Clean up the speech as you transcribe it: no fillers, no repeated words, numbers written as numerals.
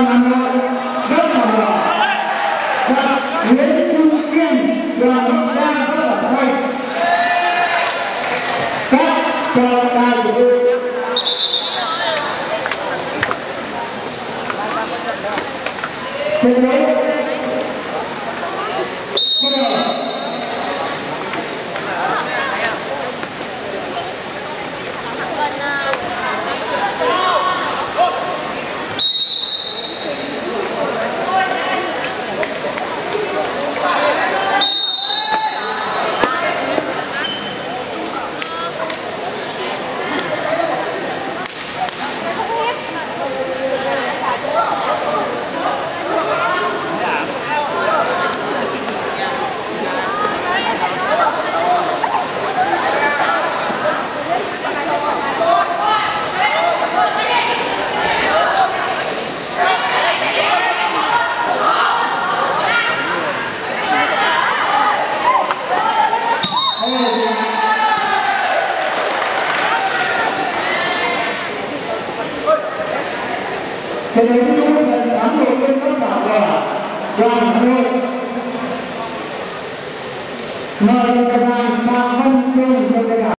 Đoàn Hà Nội rất là giỏi. Và Nguyễn Trung Kiên đoàn Bắc Giang rất là hay. Các cho đài của tôi. Chiến đấu. Thế nên chúng tôi là cán bộ viên các bảo của Đoàn Hà Nội mời các bạn Phạm Văn Trung